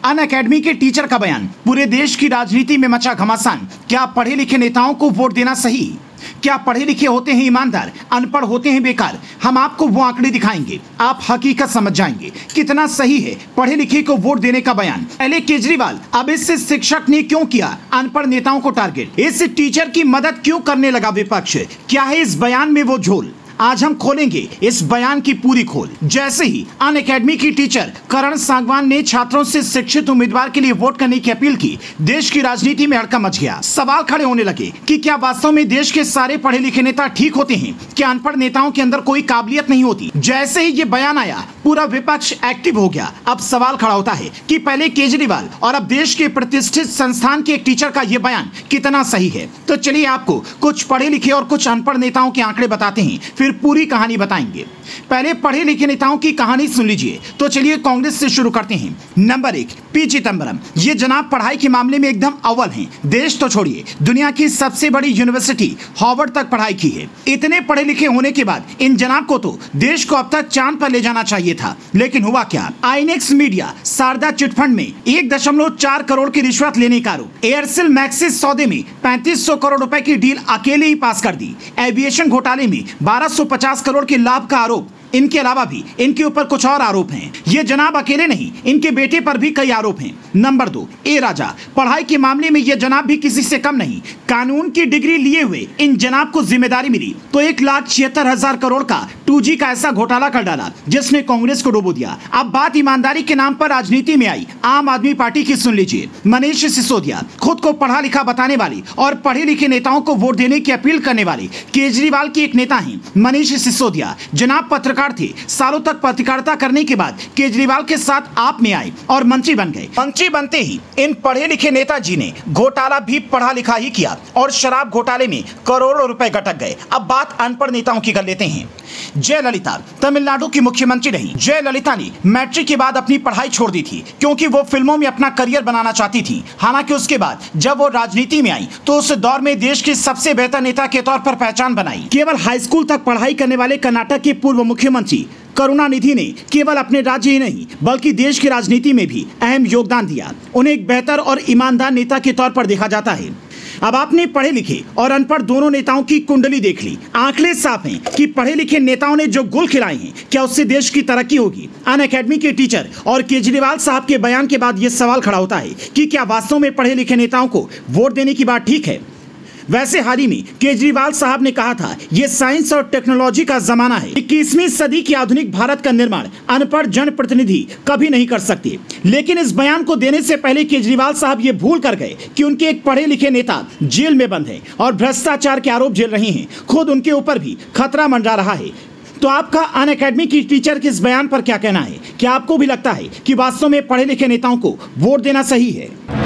Unacademy के teacher का बयान, पूरे देश की राजनीति में मचा घमासान। क्या पढ़े लिखे नेताओं को वोट देना सही? क्या पढ़े लिखे होते हैं ईमानदार, अनपढ़ होते हैं बेकार? हम आपको वो आंकड़े दिखाएंगे, आप हकीकत समझ जाएंगे कितना सही है पढ़े लिखे को वोट देने का बयान। पहले केजरीवाल, अब इस शिक्षक ने क्यों किया अनपढ़ नेताओं को टारगेट? इस टीचर की मदद क्यों करने लगा विपक्ष? क्या है इस बयान में वो झोल? आज हम खोलेंगे इस बयान की पूरी खोल। जैसे ही अनअकैडमी की टीचर करण सांगवान ने छात्रों से शिक्षित उम्मीदवार के लिए वोट करने की अपील की, देश की राजनीति में हड़कंप मच गया। सवाल खड़े होने लगे कि क्या वास्तव में देश के सारे पढ़े लिखे नेता ठीक होते हैं? क्या अनपढ़ नेताओं के अंदर कोई काबिलियत नहीं होती? जैसे ही ये बयान आया, पूरा विपक्ष एक्टिव हो गया। अब सवाल खड़ा होता है कि पहले केजरीवाल और अब देश के प्रतिष्ठित संस्थान के एक टीचर का यह बयान कितना सही है। तो चलिए आपको कुछ पढ़े लिखे और कुछ अनपढ़ नेताओं के आंकड़े बताते हैं, फिर पूरी कहानी बताएंगे। पहले पढ़े लिखे नेताओं की कहानी सुन लीजिए। तो चलिए कांग्रेस से शुरू करते हैं। Number 1, P Chidambaram. ये जनाब पढ़ाई के मामले में एकदम अव्वल हैं। देश तो छोड़िए, दुनिया की सबसे बड़ी यूनिवर्सिटी हार्वर्ड तक पढ़ाई की है। इतने पढ़े लिखे होने के बाद इन जनाब को तो देश को अब तक चांद पर ले जाना चाहिए था, लेकिन हुआ क्या? आईएनएक्स मीडिया शारदा चिटफंड में 1.4 करोड़ की रिश्वत लेने का आरोप। एयरसेल मैक्सिस सौदे में 3500 करोड़ रुपए की डील अकेले ही पास कर दी। एविएशन घोटाले में 1250 करोड़ के लाभ का आरोप। इनके अलावा भी इनके ऊपर कुछ और आरोप हैं। ये जनाब अकेले नहीं, इनके बेटे पर भी कई आरोप हैं। Number 2, A Raja. पढ़ाई के मामले में ये जनाब भी किसी से कम नहीं। कानून की डिग्री लिए हुए इन जनाब को जिम्मेदारी मिली तो 1,76,000 करोड़ का 2G का ऐसा घोटाला कर डाला जिसने कांग्रेस को डुबो दिया। अब बात ईमानदारी के नाम पर राजनीति में आई आम आदमी पार्टी की सुन लीजिए। मनीष सिसोदिया, खुद को पढ़ा लिखा बताने वाली और पढ़े लिखे नेताओं को वोट देने की अपील करने वाली केजरीवाल के एक नेता हैं मनीष सिसोदिया। जनाब पत्रकार थे, सालों तक पत्रकारिता करने के बाद केजरीवाल के साथ आप में आए और मंत्री बन गए। मंत्री बनते ही इन पढ़े लिखे नेताजी ने घोटाला भी पढ़ा लिखा ही किया और शराब घोटाले में करोड़ों रुपए गटक गए। अब बात अनपढ़ नेताओं की कर लेते हैं। जयललिता तमिलनाडु की मुख्यमंत्री रही। जयललिता ने मैट्रिक के बाद अपनी पढ़ाई छोड़ दी थी क्योंकि वो फिल्मों में अपना करियर बनाना चाहती थी। हालांकि उसके बाद जब वो राजनीति में आई तो उस दौर में देश की सबसे बेहतर नेता के तौर पर पहचान बनाई। केवल हाई स्कूल तक पढ़ाई करने वाले कर्नाटक के पूर्व मुख्यमंत्री करुणानिधि ने केवल अपने राज्य ही नहीं बल्कि देश की राजनीति में भी अहम योगदान दिया। उन्हें एक बेहतर और ईमानदार नेता के तौर पर देखा जाता है। अब आपने पढ़े लिखे और अनपढ़ दोनों नेताओं की कुंडली देख ली। आंकड़े साफ हैं कि पढ़े लिखे नेताओं ने जो गुल खिलाए हैं, क्या उससे देश की तरक्की होगी? अनअकैडमी के टीचर और केजरीवाल साहब के बयान के बाद यह सवाल खड़ा होता है कि क्या वास्तव में पढ़े लिखे नेताओं को वोट देने की बात ठीक है? वैसे हाल ही में केजरीवाल साहब ने कहा था यह साइंस और टेक्नोलॉजी का जमाना है। 21वीं सदी के आधुनिक भारत का निर्माण अनपढ़ जनप्रतिनिधि कभी नहीं कर सकते। लेकिन इस बयान को देने से पहले केजरीवाल साहब ये भूल कर गए कि उनके एक पढ़े लिखे नेता जेल में बंद हैं और भ्रष्टाचार के आरोप झेल रहे हैं। खुद उनके ऊपर भी खतरा मंडरा रहा है। तो आपका अनअकैडमी की टीचर के इस बयान पर क्या कहना है? क्या आपको भी लगता है कि वास्तव में पढ़े लिखे नेताओं को वोट देना सही है?